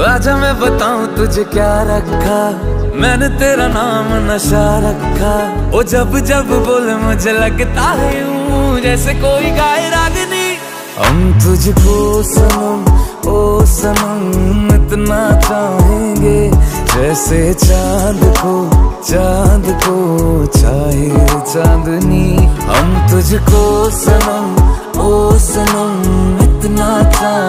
आजा मैं बताऊं तुझे क्या रखा, मैंने तेरा नाम नशा रखा। ओ जब जब बोले मुझे लगता है यूं जैसे कोई गाए रागनी। हम तुझको सनम ओ सनम इतना चाहेंगे, जैसे चांद को चाहे चांदनी। हम तुझको सनम ओ सनम इतना